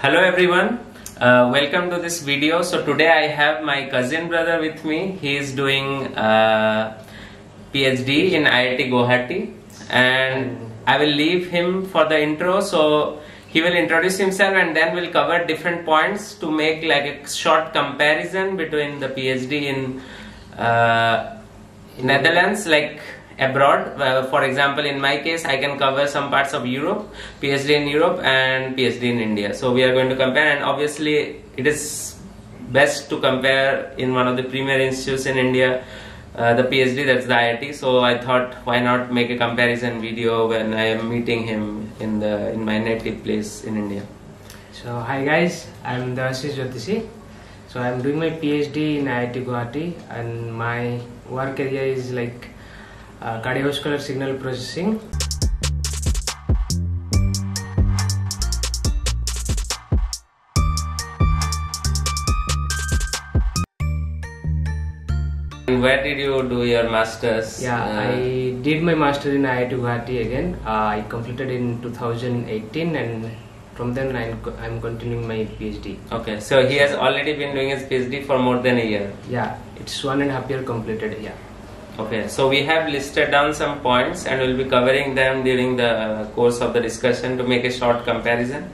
Hello everyone, welcome to this video. So today I have my cousin brother with me. He is doing PhD in IIT Guwahati, and I will leave him for the intro. So he will introduce himself and then we'll cover different points to make like a short comparison between the PhD in Netherlands, like abroad. For example, in my case, I can cover some parts of Europe, PhD in Europe and PhD in India. So we are going to compare, and obviously it is best to compare in one of the premier institutes in India, the PhD, that's the IIT. So I thought, why not make a comparison video when I am meeting him in my native place in India. So hi guys, I am Debasish. So I am doing my PhD in IIT Guwahati, and my work area is like cardiovascular signal processing. Where did you do your masters? I did my master in IIT Guwahati again. I completed in 2018, and from then I'm continuing my PhD. Okay, so he has already been doing his PhD for more than a year. Yeah, it's 1.5 years completed. Yeah. Okay, so we have listed down some points and we'll be covering them during the course of the discussion to make a short comparison.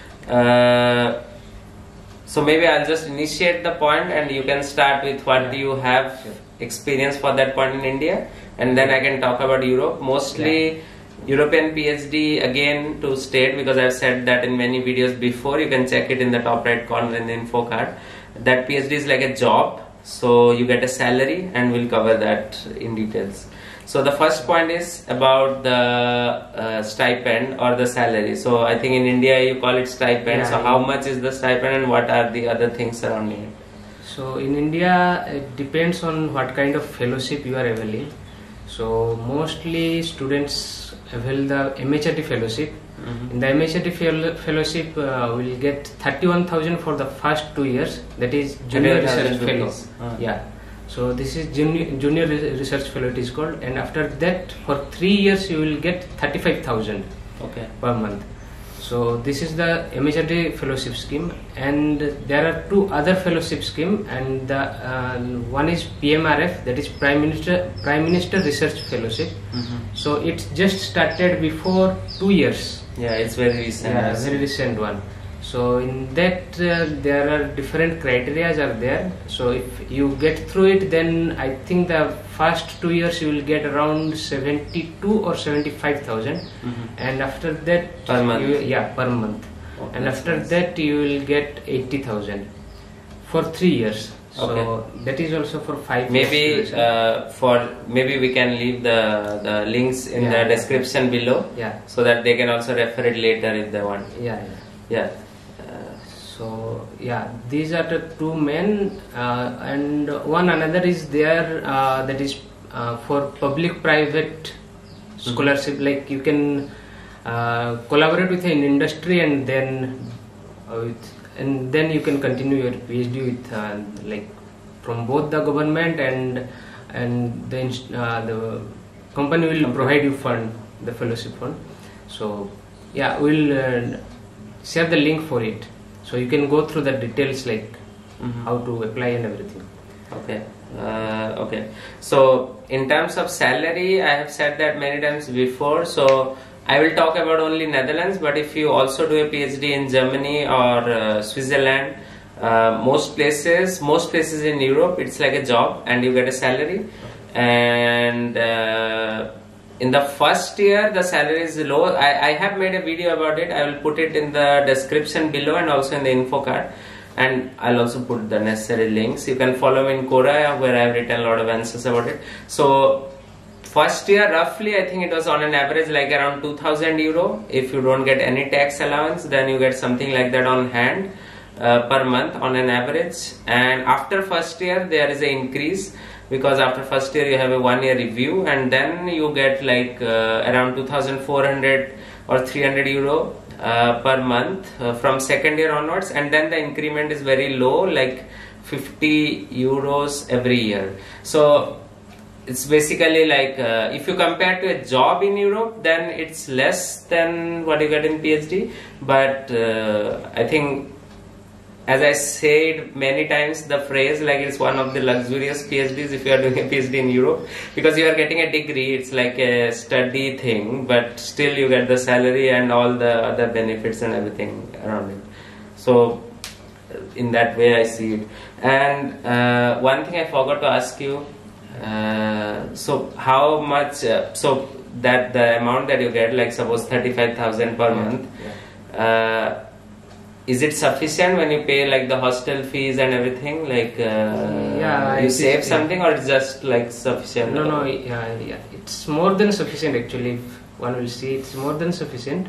So maybe I'll just initiate the point and you can start with what do you have experience for that point in India, and then I can talk about Europe. Mostly European PhD, again to state, because I've said that in many videos before, you can check it in the top right corner in the info card, that PhD is like a job. So you get a salary, and we'll cover that in details. So the first point is about the stipend or the salary. So I think in India you call it stipend. So how much is the stipend and what are the other things surrounding it? So in India it depends on what kind of fellowship you are availing. So mostly students avail the MHRD fellowship. In the MHRD fellowship, will get 31,000 for the first 2 years. That is junior research fellow. Yeah. So this is junior research fellow, it is called. And after that, for 3 years, you will get 35,000 per month. So this is the MHRD fellowship scheme, and there are two other fellowship scheme, and the one is PMRF, that is Prime Minister Research Fellowship. So it just started before 2 years. Yeah, it's very recent. Yeah, very recent one. So in that there are different criterias are there. So if you get through it, then I think the first 2 years you will get around 72 or 75,000, and after that per month. Per month. Okay, and after that you will get 80,000 for 3 years. So that is also for 5 years. Maybe we can leave the links in the description below, so that they can also refer it later if they want. So these are the two main, and one another is there, that is for public-private scholarship. Like you can collaborate with an industry, and then you can continue your PhD with like from both the government and the company will provide you fund, the fellowship fund. So we'll share the link for it, so you can go through the details, like how to apply and everything. Okay. So in terms of salary, I have said that many times before. So I will talk about only Netherlands, but if you also do a PhD in Germany or Switzerland, most places in Europe, it's like a job and you get a salary. And in the first year, the salary is low. I have made a video about it. I will put it in the description below and also in the info card. And I'll also put the necessary links. You can follow me in Quora, where I have written a lot of answers about it. So first year, roughly, I think it was on an average like around 2,000 euro. If you don't get any tax allowance, then you get something like that on hand per month on an average. And after first year, there is an increase, because after first year you have a 1 year review, and then you get like around 2,400 or 300 euro per month from second year onwards, and then the increment is very low, like 50 euros every year. So it's basically like if you compare to a job in Europe, then it's less than what you get in PhD. But I think, as I said many times, the phrase like it's one of the luxurious PhDs if you are doing a PhD in Europe, because you are getting a degree. It's like a study thing, but still you get the salary and all the other benefits and everything around it. So in that way I see it. And one thing I forgot to ask you, so how much, so that the amount that you get, like suppose 35,000 per month, is it sufficient when you pay like the hostel fees and everything? Like you save something, or it's just like sufficient? No, it's more than sufficient actually. If one will see, it's more than sufficient.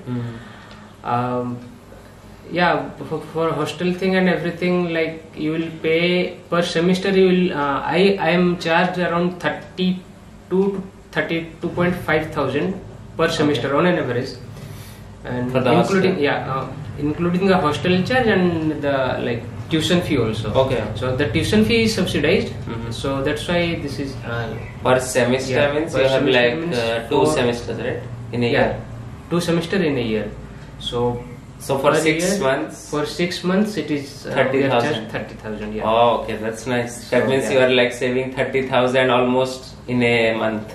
For hostel thing and everything, like you will pay per semester. You will I am charged around 32 to 32.5 thousand per semester on an average, and including the hostel charge and the like tuition fee also. Okay. So the tuition fee is subsidized. So that's why this is per semester means you have like 2 semesters, right? In a year. 2 semesters in a year. So for 6 months? For 6 months it is 30,000. 30,000, yeah. Oh, okay, that's nice. That means you are like saving 30,000 almost in a month.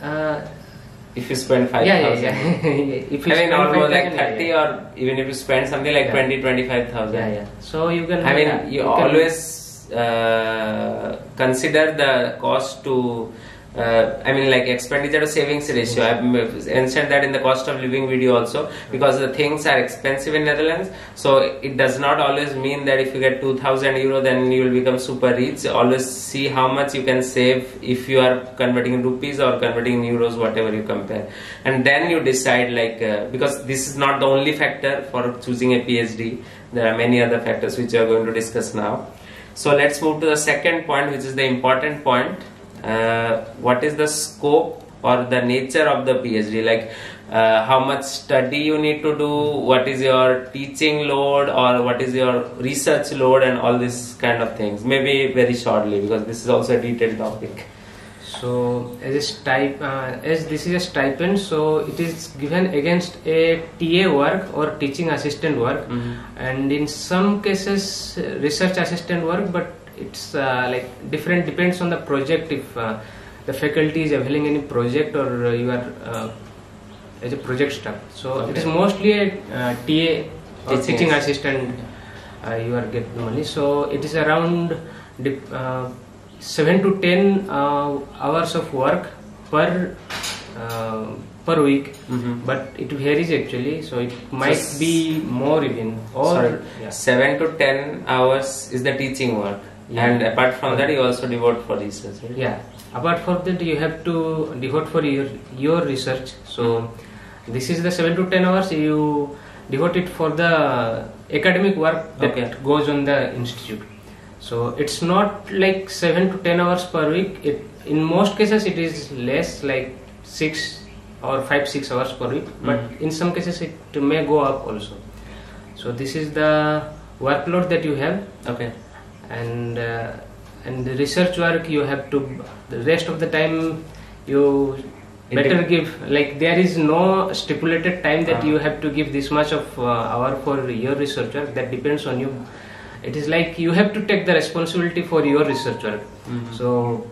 If you spend 5,000. If you I mean, almost like 30, or even if you spend something like 20-25,000. So you can. I mean, you always consider the cost to. I mean, like expenditure to savings ratio. I've mentioned that in the cost of living video also, because the things are expensive in Netherlands. So it does not always mean that if you get 2,000 euro, then you will become super rich. Always see how much you can save if you are converting in rupees or converting in euros, whatever you compare, and then you decide like because this is not the only factor for choosing a PhD. There are many other factors which we are going to discuss now. So let's move to the second point, which is the important point. What is the scope or the nature of the PhD? Like how much study you need to do, what is your teaching load, or what is your research load, and all these kind of things. Maybe very shortly, because this is also a detailed topic. So as this is a stipend, so it is given against a TA work or teaching assistant work, and in some cases research assistant work, but it's like different, depends on the project. If the faculty is availing any project, or you are as a project staff, so it is mostly a TA or teaching assistant you are getting money. So it is around 7 to 10 hours of work per week, but it varies actually, so it might be more even. Or 7 to 10 hours is the teaching work. And apart from that, you also devote for research, right? Yeah, apart from that, you have to devote for your research. So this is the 7 to 10 hours you devote it for the academic work that goes on the institute. So it's not like 7 to 10 hours per week. In most cases it is less, like 6 or 5-6 hours per week, but in some cases it may go up also. So this is the workload that you have. And the research work you have to, the rest of the time you better give, like there is no stipulated time that you have to give this much of hour for your research work. That depends on you. It is like you have to take the responsibility for your research work. So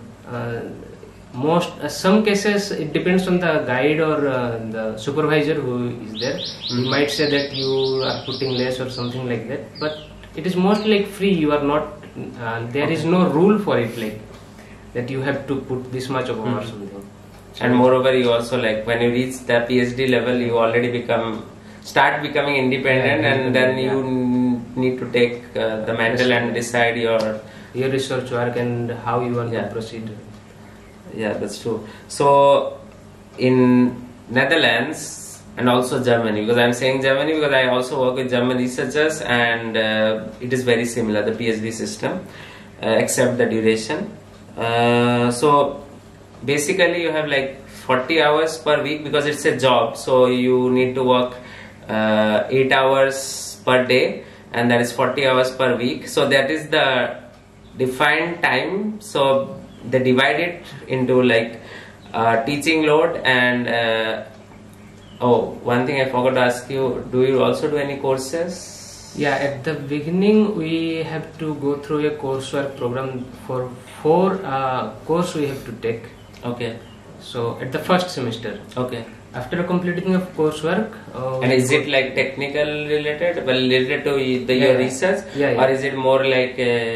some cases it depends on the guide or the supervisor who is there. He might say that you are putting less or something like that, but it is mostly like free. You are not there is no rule for it, like that you have to put this much of hours or something. So and moreover, you also, like when you reach the PhD level, you already start becoming independent, and then you need to take the mental and decide your research work and how you want to proceed. Yeah, that's true. So in Netherlands and also Germany, because I'm saying Germany because I also work with German researchers, and it is very similar, the PhD system, except the duration. So basically you have like 40 hours per week, because it's a job, so you need to work 8 hours per day, and that is 40 hours per week. So that is the defined time. So they divide it into like teaching load, and oh, one thing I forgot to ask you, do you also do any courses? Yeah, at the beginning we have to go through a coursework program for 4 course we have to take. Okay. So at the first semester. Okay. After completing of coursework, and is it like technical related, well, related to your research, or is it more like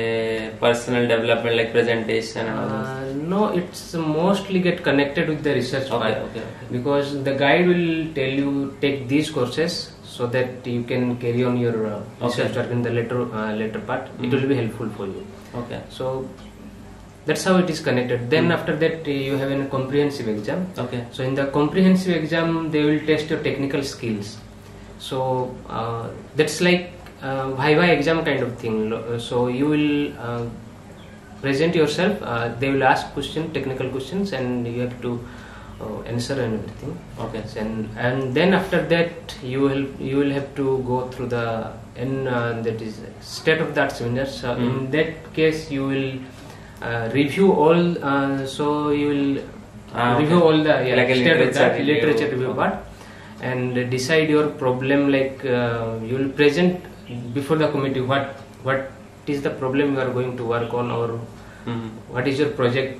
personal development, like presentation and all this? No, it's mostly get connected with the research part. Okay. Because the guide will tell you take these courses so that you can carry on your research work in the later part. It will be helpful for you. Okay. So that's how it is connected. Then after that you have a comprehensive exam. Okay. So in the comprehensive exam they will test your technical skills. So that's like Viva exam kind of thing. So you will present yourself. They will ask technical questions, and you have to answer and everything. Okay. And then after that you will have to go through the that is state of the art seminar. So in that case you will review all, so you will review all the like literature review part, and decide your problem, like you will present before the committee what is the problem you are going to work on, or what is your project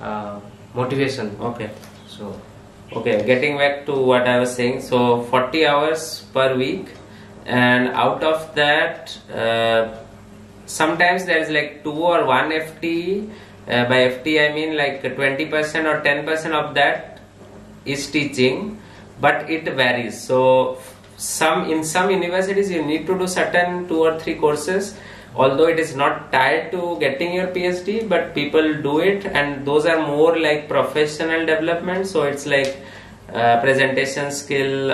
motivation. Okay. So getting back to what I was saying, so 40 hours per week, and out of that sometimes there is like 2 or 1 FT. By FT I mean like 20% or 10% of that is teaching, but it varies. So in some universities you need to do certain 2 or 3 courses, although it is not tied to getting your PhD, but people do it, and those are more like professional development. So it's like presentation skill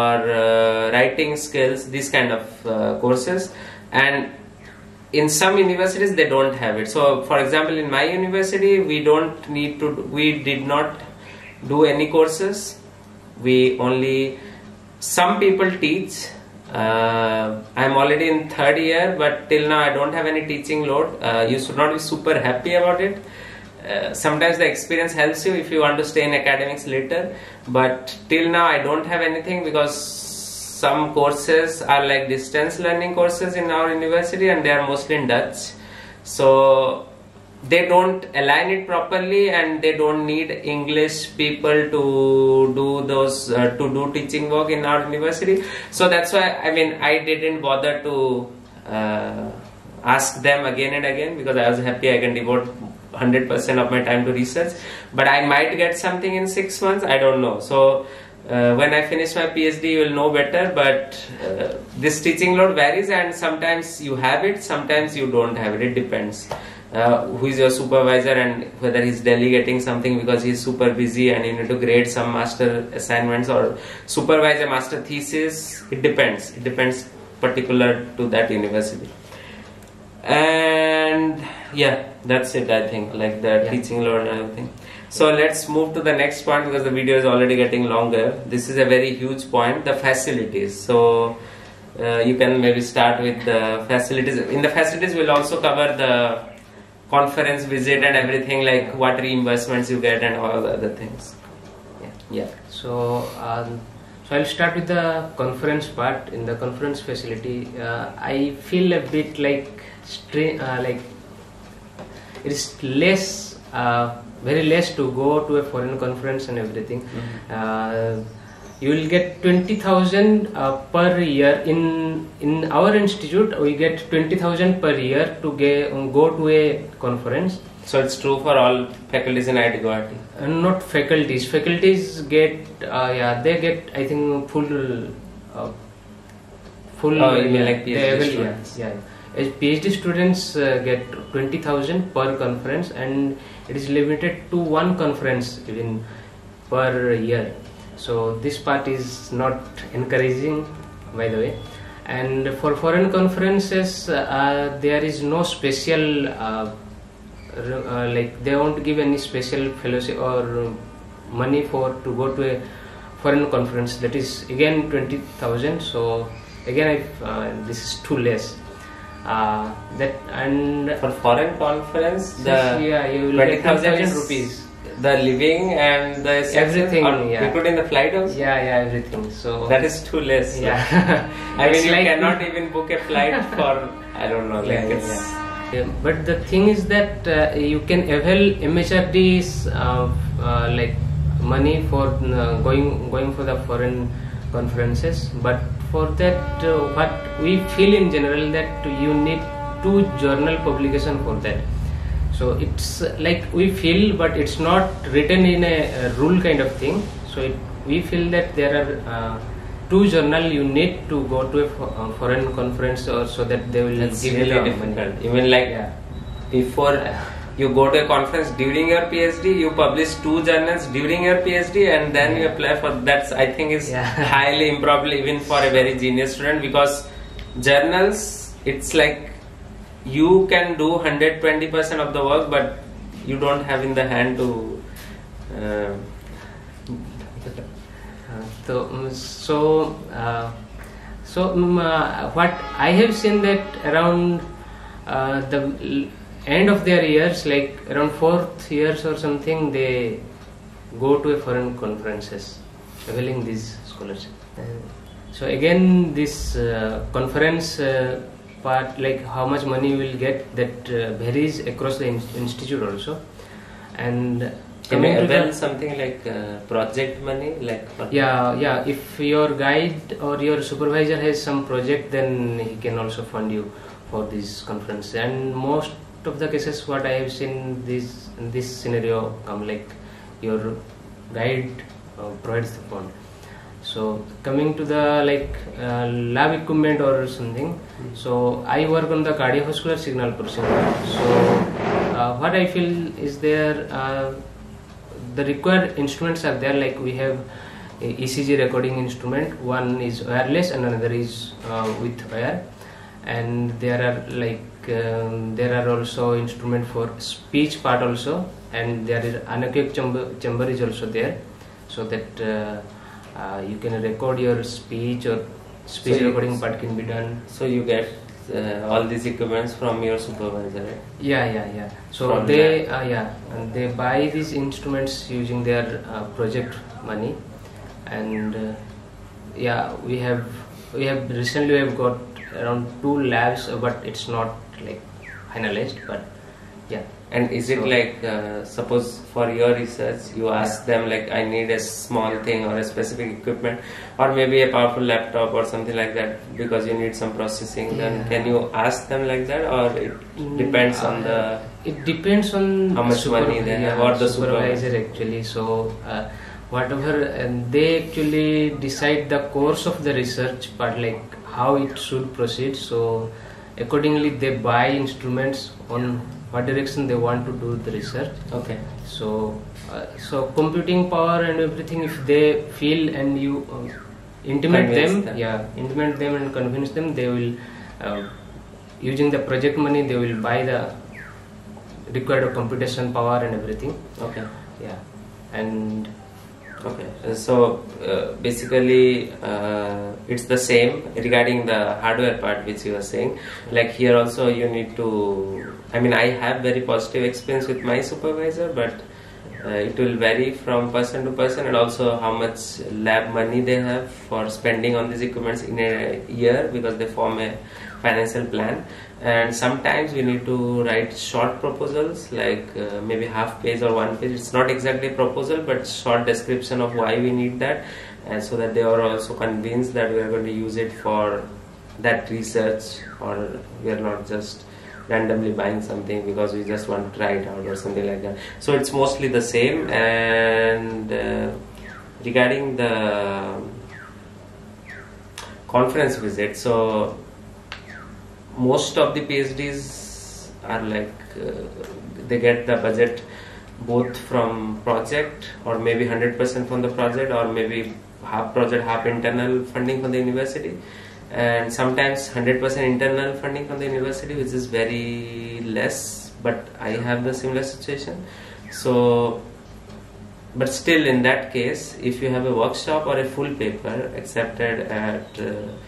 or writing skills, these kind of courses. And in some universities they don't have it. So for example, in my university we did not do any courses. Some people teach. I'm already in 3rd year, but till now I don't have any teaching load. You should not be super happy about it. Sometimes the experience helps you if you want to stay in academics later, but till now I don't have anything, because some courses are like distance learning courses in our university, and they are mostly in Dutch. So they don't align it properly, and they don't need English people to do those to do teaching work in our university. So that's why I didn't bother to ask them again and again, because I was happy I can devote 100% of my time to research. But I might get something in 6 months, I don't know. So when I finish my PhD you will know better, but this teaching load varies, and sometimes you have it, sometimes you don't have it. It depends who is your supervisor and whether he's delegating something because he's super busy and you need to grade some master assignments or supervise a master thesis. It depends particular to that university. And yeah, that's it, I think, like the teaching load and everything. So let's move to the next point, because the video is already getting longer. This is a very huge point, the facilities. So you can maybe start with the facilities. In the facilities we'll also cover the conference visit and everything, like what reimbursements you get and all the other things. Yeah. So I'll start with the conference part. In the conference facility, I feel a bit like it is less, very less to go to a foreign conference and everything. You will get 20,000 per year. In our institute, we get 20,000 per year to go to a conference. So it's true for all faculties in IIT Guwahati? Not faculties. Faculties get, they get, I think, full. Oh, you mean like PhD students? Yeah. As PhD students get 20,000 per conference, and it is limited to 1 conference even per year. So this part is not encouraging, by the way. And for foreign conferences, there is no special, like they won't give any special fellowship or money to go to a foreign conference. That is again 20,000. So again, this is too less. And for foreign conference, the you will 20,000 rupees. the living and the everything, including the flight also? Yeah, everything. So that is too less. Yeah. I mean, you cannot even book a flight for, I don't know, like Yeah, but the thing is that you can avail MHRD's like money for going for the foreign conferences, but for that what we feel in general that you need 2 journal publication for that. So it's like we feel, but it's not written in a rule kind of thing. So we feel that there are 2 journal you need to go to a foreign conference, or so that they will That's give really you the difficult. money. Even like before you go to a conference during your PhD, you publish 2 journals during your PhD, and then you apply for that. I think is highly improbable even for a very genius student, because journals, it's like you can do 120% of the work, but you don't have in the hand to what I have seen that around the end of their years, like around 4th years or something, they go to a foreign conferences availing these scholarships. So again, this conference part, like how much money you will get, that varies across the institute also. And coming to avail something like project money, like yeah, if your guide or your supervisor has some project, then he can also fund you for this conference. And most of the cases what I have seen this scenario come, like your guide provides the fund. So coming to the lab equipment or something, so I work on the cardiovascular signal processing. So what I feel is there the required instruments are there, like we have a ECG recording instrument, one is wireless and another is with wire, and there are also instrument for speech part also, and there is anechoic chamber is also there, so that you can record your speech, or speech recording part can be done. So you get all these equipments from your supervisor, right? Yeah. So from and they buy these instruments using their project money, and we have recently got around 2 labs, but it's not like finalized, but yeah. And is it like suppose for your research you ask them like, I need a small thing or a specific equipment, or maybe a powerful laptop or something like that, because you need some processing, then can you ask them like that, or it depends on the... It depends on how much money they have, or the supervisor actually. So whatever, they actually decide the course of the research, but like how it should proceed. So accordingly they buy instruments on what direction they want to do the research. Okay. So computing power and everything, if they feel and you intimate them and convince them, they will using the project money, they will buy the required computation power and everything. Okay. Yeah. And okay, so basically it's the same regarding the hardware part which you were saying. Like here also you need to, I mean, I have very positive experience with my supervisor, but it will vary from person to person, and also how much lab money they have for spending on these equipments in a year, because they form a financial plan. And sometimes we need to write short proposals, like maybe half page or 1 page. It's not exactly a proposal, but short description of why we need that, and so that they are also convinced that we are going to use it for that research, or we are not just randomly buying something because we just want to try it out or something like that. So it's mostly the same. And regarding the conference visit, so most of the PhDs are like they get the budget both from project, or maybe 100% from the project, or maybe half project, half internal funding from the university, and sometimes 100% internal funding from the university, which is very less. But I have the similar situation. So but still, in that case, if you have a workshop or a full paper accepted at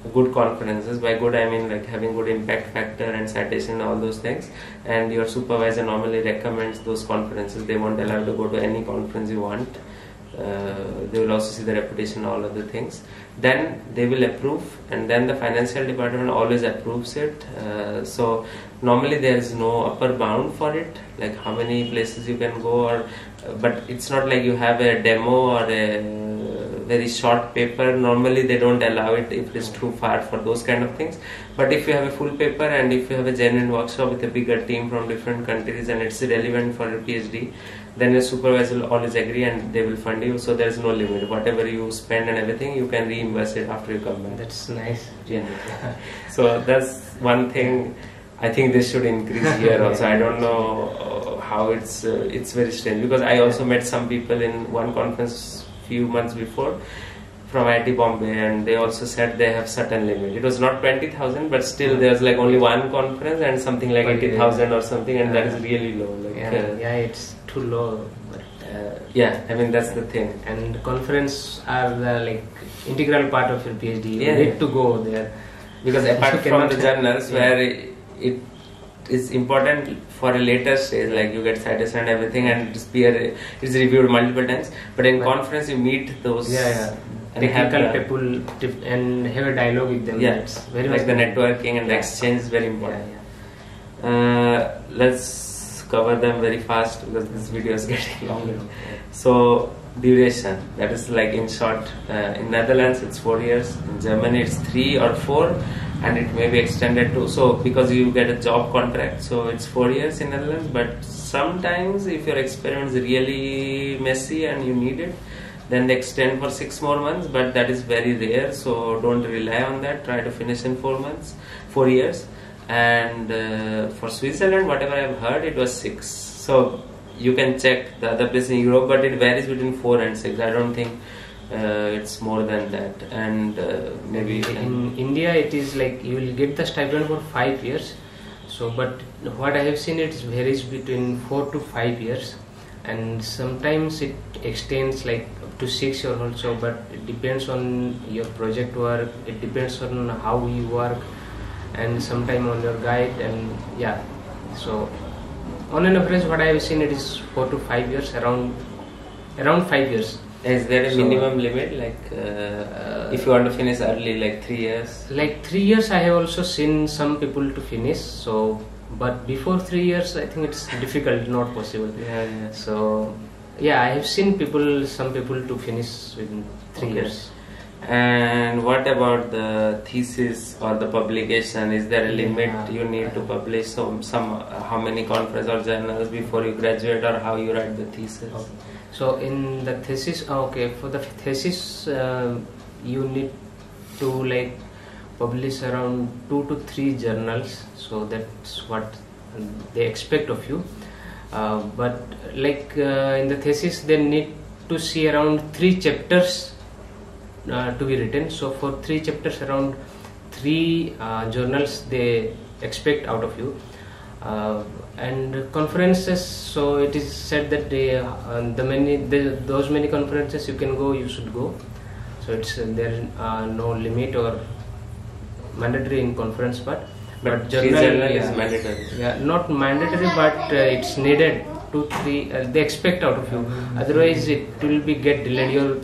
good conferences. By good I mean like having good impact factor and citation, all those things, and your supervisor normally recommends those conferences. They won't allow you to go to any conference you want. They will also see the reputation, all other things. Then they will approve, and then the financial department always approves it. So normally there is no upper bound for it, like how many places you can go, or but it's not like you have a demo or a very short paper. Normally they don't allow it if it is too far for those kind of things. But if you have a full paper and if you have a genuine workshop with a bigger team from different countries and it's relevant for your PhD, then the supervisor will always agree and they will fund you. So there is no limit. Whatever you spend and everything, you can reimburse it after you come back. That's nice. Yeah. So that's one thing. I think this should increase here also. I don't know how it's very strange, because I also met some people in one conference few months before from IIT Bombay, and they also said they have certain limit. It was not 20,000, but still there's like only one conference and something like 80,000 or something, and that is really low. Like, it's too low. But yeah, I mean that's the thing. And conference are the like integral part of your PhD. You need to go there, because apart from the journals where it is important for a later stage, like you get citation and everything, and it's reviewed multiple times. But in conference you meet those technical people and have a dialogue with them. Yeah, it's very like the networking and the exchange is very important. Let's cover them very fast because this video is getting longer. So duration, that is like in short, in Netherlands it's 4 years, in Germany it's 3 or 4, and it may be extended to, so because you get a job contract, so it's 4 years in Netherlands. But sometimes if your experiment is really messy and you need it, then they extend for 6 more months, but that is very rare, so don't rely on that. Try to finish in 4 years. And for Switzerland, whatever I've heard, it was 6. So you can check the other place in Europe, but it varies between 4 and 6. I don't think it's more than that. And maybe in India it is like you will get the stipend for 5 years. So but what I have seen, it varies between 4 to 5 years, and sometimes it extends like up to 6 years also, but it depends on your project work, it depends on how you work, and sometime on your guide. And so on an average what I have seen, it is 4 to 5 years, around 5 years. Is there a minimum limit, like if you want to finish early, like 3 years? Like 3 years I have also seen some people to finish, so but before 3 years I think it's difficult, not possible. So I have seen some people to finish within 3 years. And what about the thesis or the publication? Is there a limit you need to publish? So how many conference or journals before you graduate, or how you write the thesis? So in the thesis, for the thesis you need to like publish around 2 to 3 journals. So that's what they expect of you. But like in the thesis they need to see around 3 chapters to be written. So for 3 chapters, around 3 journals they expect out of you. And conferences, so it is said that those many conferences you can go, you should go. So it's there no limit or mandatory in conference, but journal is mandatory. Not mandatory, but it's needed. 2, 3 they expect out of you. Otherwise it will be get delayed. Your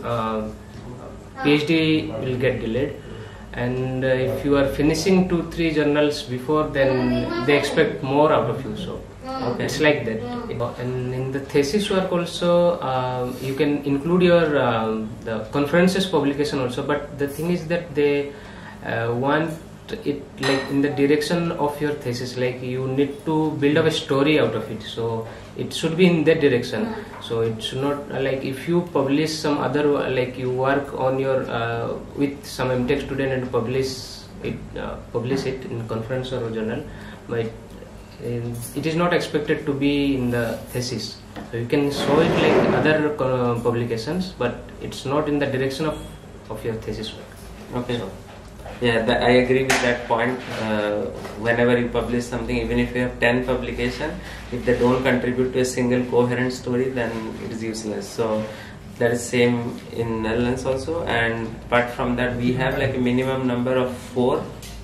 PhD will get delayed. And if you are finishing 2, 3 journals before, then they expect more out of you. So it's like that. And in the thesis work also, you can include your the conferences publication also. But the thing is that they want it like in the direction of your thesis. Like you need to build up a story out of it. So it should be in that direction. So it should not like if you publish some other, like you work on your with some MTech student and publish it in conference or journal, but it is not expected to be in the thesis. So you can show it like other publications, but it's not in the direction of your thesis work. Okay. So, I agree with that point. Whenever you publish something, even if you have 10 publications, if they don't contribute to a single coherent story, then it is useless. So That is same in Netherlands also. And apart from that, we have like a minimum number of four.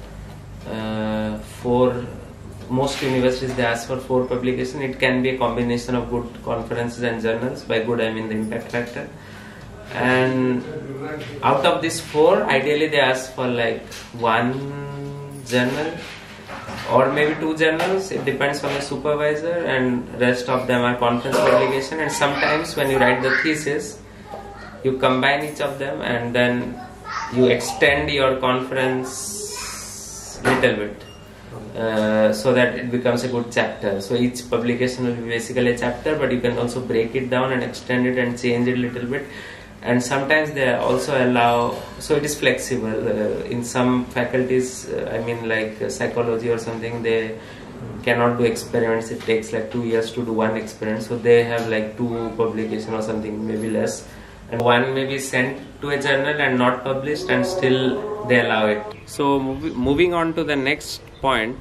Most universities they ask for 4 publications. It can be a combination of good conferences and journals. By good I mean the impact factor. And out of these 4, ideally they ask for like 1 journal or maybe 2 journals. It depends on the supervisor, and rest of them are conference publication. And sometimes when you write the thesis, you combine each of them and then you extend your conference little bit. So that it becomes a good chapter. So each publication will be basically a chapter, but you can also break it down and extend it and change it a little bit. And sometimes they also allow, so it is flexible. In some faculties, I mean like psychology or something, they cannot do experiments. It takes like 2 years to do 1 experiment. So they have like 2 publications or something, maybe less. And 1 may be sent to a journal and not published, and still they allow it. So moving on to the next point,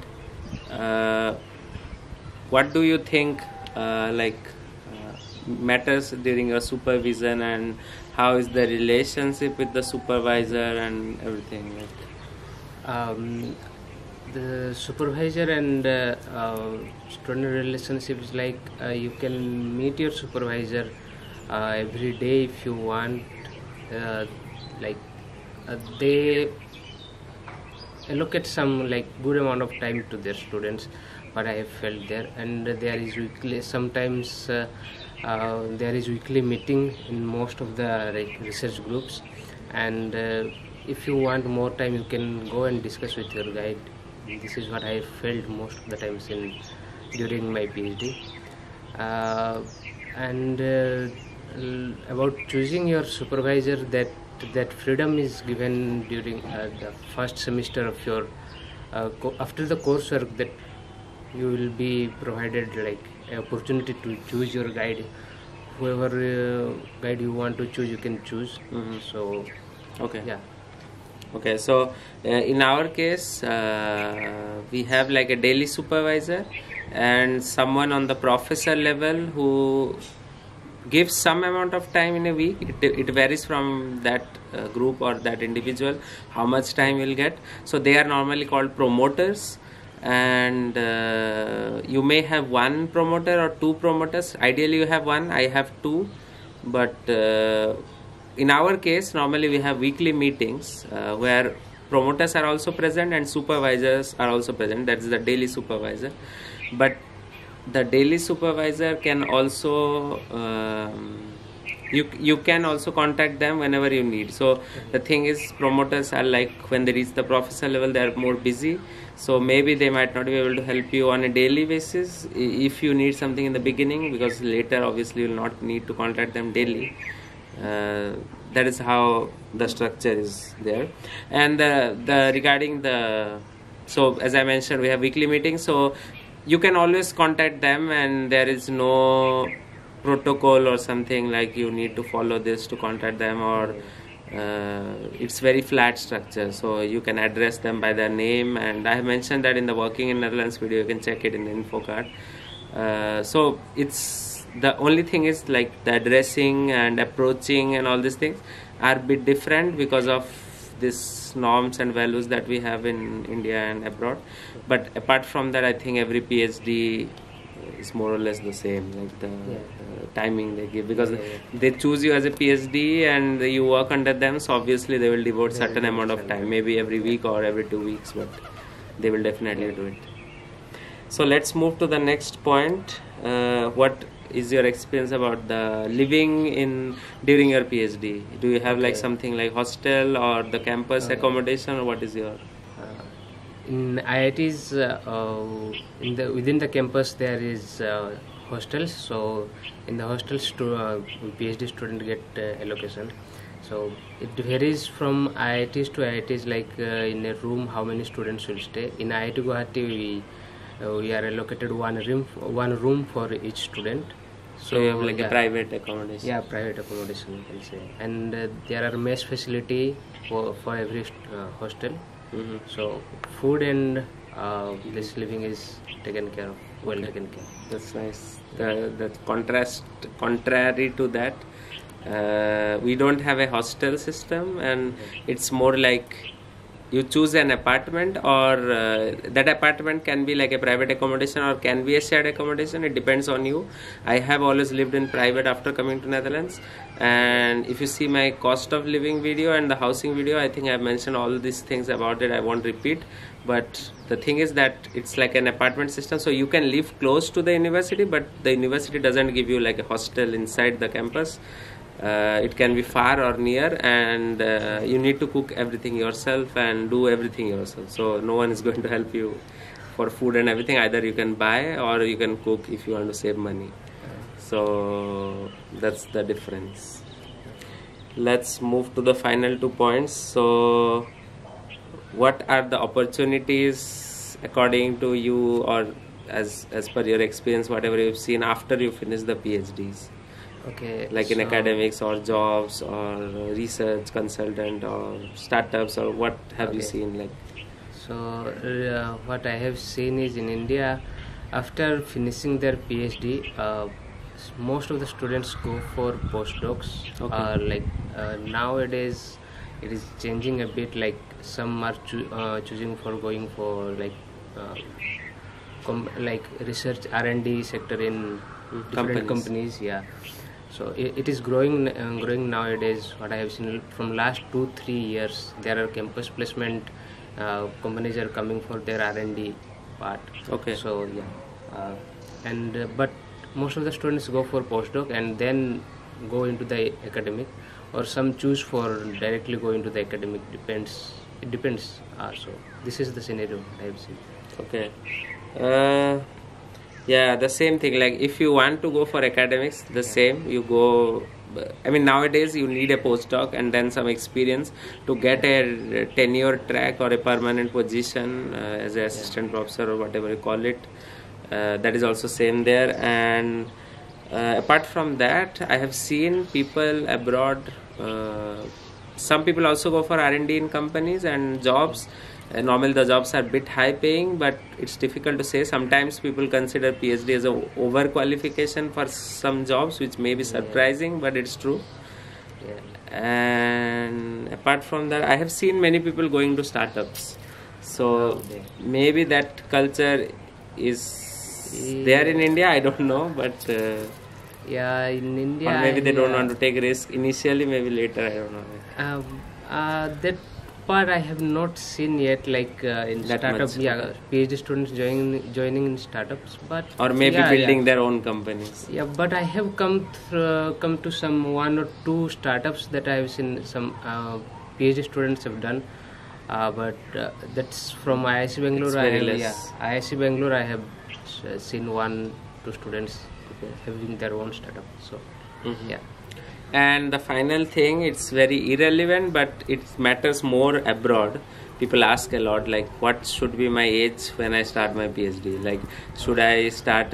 what do you think matters during your supervision, and how is the relationship with the supervisor and everything? The supervisor and student relationship is like you can meet your supervisor every day if you want. They allocate some like good amount of time to their students, what I have felt there. And there is weekly, sometimes there is weekly meeting in most of the research groups. And if you want more time, you can go and discuss with your guide. This is what I felt most of the times during my PhD. About choosing your supervisor, that freedom is given during the first semester of your after the coursework, that you will be provided like an opportunity to choose your guide. Whoever guide you want to choose, you can choose. So okay, yeah. Okay, so in our case, we have like a daily supervisor and someone on the professor level who gives some amount of time in a week. It varies from that group or that individual how much time you'll get. So they are normally called promoters, and you may have 1 promoter or 2 promoters. Ideally you have 1, I have 2, but in our case normally we have weekly meetings where promoters are also present and supervisors are also present. That's the daily supervisor. But the daily supervisor can also you can also contact them whenever you need. So the thing is, promoters are like, when they reach the professor level, they are more busy, so maybe they might not be able to help you on a daily basis if you need something in the beginning, because later obviously you will not need to contact them daily. That is how the structure is there. And regarding the, so as I mentioned, we have weekly meetings, so you can always contact them, and there is no protocol or something like you need to follow this to contact them, or it's very flat structure, so you can address them by their name. And I have mentioned that in the Working in Netherlands video, you can check it in the info card. So it's, the only thing is like the addressing and approaching and all these things are a bit different because of these norms and values that we have in India and abroad. But apart from that, I think every PhD is more or less the same, like the timing they give, because they choose you as a PhD and you work under them, so obviously they will devote certain amount of time, maybe every week or every 2 weeks, but they will definitely do it. So let's move to the next point. What is your experience about the living during your PhD? Do you have like something like hostel or the campus accommodation, or what is your? In IITs, within the campus there is hostels. So in the hostels, PhD student get allocation. So it varies from IITs to IITs. Like in a room, how many students will stay? In IIT Guwahati, we are allocated one room for each student. So you have like a private accommodation. Yeah, private accommodation you can say. And there are mess facility for every hostel. So food and this living is taken care of, well taken care of. That's nice. The contrary to that, We don't have a hostel system, and it's more like you choose an apartment, or that apartment can be like a private accommodation or can be a shared accommodation. It depends on you. I have always lived in private after coming to Netherlands, and if you see my cost of living video and the housing video, I think I've mentioned all these things about it. I won't repeat, but the thing is that it's like an apartment system, so you can live close to the university, but the university doesn't give you like a hostel inside the campus. It can be far or near, and you need to cook everything yourself and do everything yourself, so no one is going to help you for food and everything. Either you can buy or you can cook if you want to save money. So that's the difference. Let's move to the final 2 points. So what are the opportunities according to you, or as per your experience, whatever you've seen after you finish the PhDs? Okay, like in academics or jobs or research consultant or startups, or what have you seen? Like, so what I have seen is in India, after finishing their PhD, most of the students go for postdocs. Nowadays it is changing a bit, like some are choosing for going for like research R&D sector in different companies. So it is growing nowadays. What I have seen from last 2-3 years, there are campus placement companies are coming for their R&D part. So but most of the students go for postdoc and then go into the academic, or some choose for directly go into the academic. It depends. So this is the scenario I have seen. Yeah, the same thing. Like if you want to go for academics, the same, you go. I mean, nowadays you need a postdoc and then some experience to get a tenure track or a permanent position as an assistant professor or whatever you call it. That is also same there. And apart from that, I have seen people abroad. Some people also go for R&D in companies and jobs. Normally the jobs are a bit high paying, but it's difficult to say. Sometimes people consider PhD as a overqualification for some jobs, which may be surprising, but it's true. And apart from that, I have seen many people going to startups. So maybe that culture is there in India, I don't know, but in India, or maybe they don't want to take risk initially, maybe later, I don't know. That part I have not seen yet, like in startups. PhD students joining in startups, but or maybe building their own companies. But I have come to some 1 or 2 startups that I have seen some PhD students have done, but that's from IIT Bangalore. IIT Bangalore I have seen 1-2 students having their own startup. So And the final thing, it's very irrelevant, but it matters more abroad. People ask a lot, like, what should be my age when I start my PhD? Like, should I start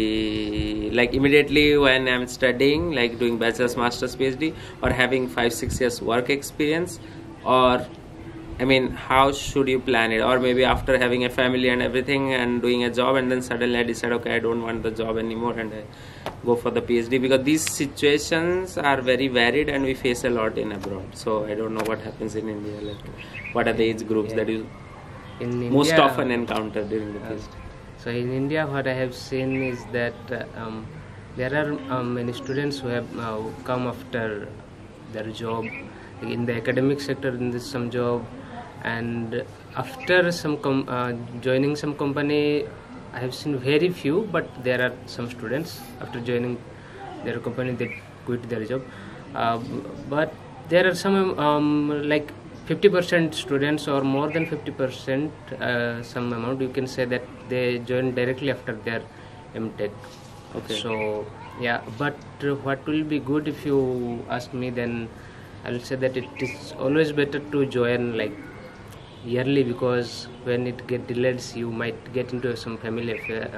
immediately when I'm studying, like doing bachelor's, master's, PhD, or having 5-6 years work experience? Or, I mean, how should you plan it? Or maybe after having a family and everything and doing a job, and then suddenly I decide, okay, I don't want the job anymore, and I go for the PhD, because these situations are very varied and we face a lot in abroad. So I don't know what happens in India. Like, what are the age groups that you most often encounter during the PhD? So in India, what I have seen is that there are many students who have come after their job in the academic sector, in some job, and after some joining some company. I have seen very few, but there are some students after joining their company they quit their job. But there are some like 50% students, or more than 50%, some amount you can say, that they join directly after their MTech. So but what will be good, if you ask me, then I will say that it is always better to join like yearly, because when it get delayed, you might get into some family,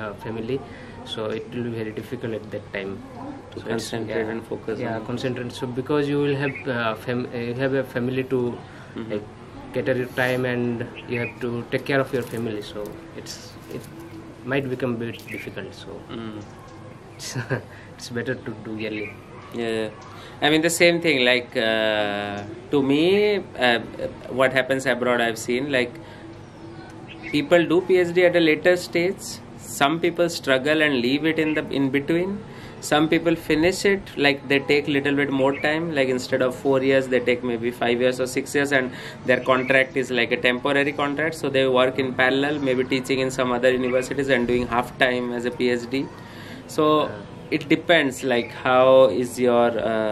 so it will be very difficult at that time to concentrate and focus. Concentrate. So because you will have you have a family to like cater your time, and you have to take care of your family, so it might become a bit difficult. So it's better to do yearly. Yeah, I mean the same thing. Like to me, what happens abroad, I've seen like people do PhD at a later stage. Some people struggle and leave it in between. Some people finish it, like they take little bit more time. Like instead of 4 years, they take maybe 5 years or 6 years, and their contract is like a temporary contract. So they work in parallel, maybe teaching in some other universities and doing half time as a PhD. So it depends, like how is your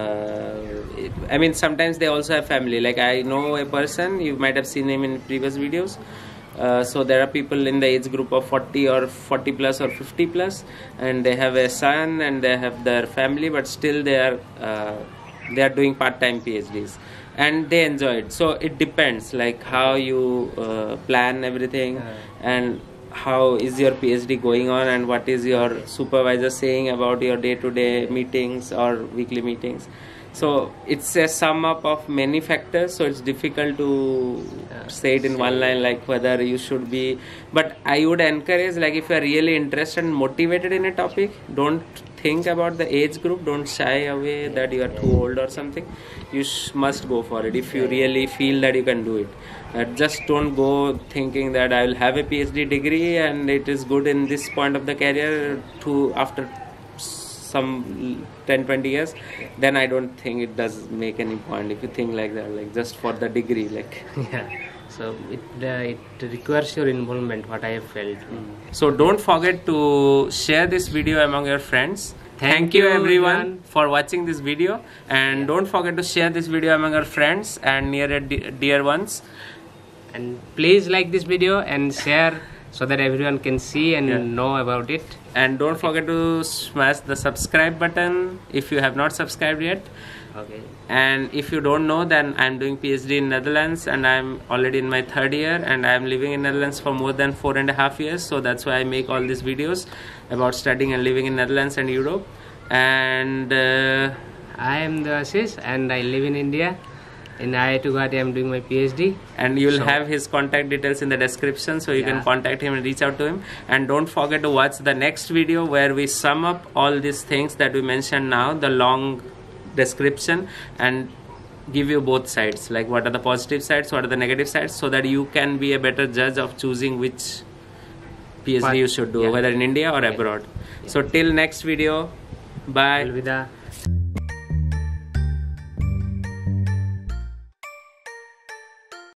I mean sometimes they also have family. Like I know a person, you might have seen him in previous videos. So there are people in the age group of 40 or 40 plus or 50 plus, and they have a son and they have their family, but still they are doing part-time PhDs and they enjoy it. So it depends, like how you plan everything, and how is your PhD going on, and what is your supervisor saying about your day-to-day meetings or weekly meetings. So it's a sum up of many factors, so it's difficult to say it in one line, like whether you should be. But I would encourage, like if you are really interested and motivated in a topic, don't think about the age group, don't shy away that you are too old or something. You must go for it if you really feel that you can do it. Just don't go thinking that I will have a PhD degree and it is good in this point of the career to after some 10-20 years, then I don't think it does make any point if you think like that, like just for the degree, like so it requires your involvement, what I have felt. So don't forget to share this video among your friends. Thank you everyone for watching this video, and don't forget to share this video among your friends and near dear ones, and please like this video and share so that everyone can see and know about it. And don't forget to smash the subscribe button if you have not subscribed yet. Okay. And if you don't know, then I'm doing PhD in Netherlands and I'm already in my 3rd year, and I'm living in Netherlands for more than 4.5 years. So that's why I make all these videos about studying and living in Netherlands and Europe. And I am Debasish and I live in India. In IIT Guwahati, I am doing my PhD. And you will have his contact details in the description, so you can contact him and reach out to him. And don't forget to watch the next video where we sum up all these things that we mentioned now, the long description, and give you both sides, like what are the positive sides, what are the negative sides, so that you can be a better judge of choosing which PhD you should do, whether in India or abroad. So till next video, bye. Alvida.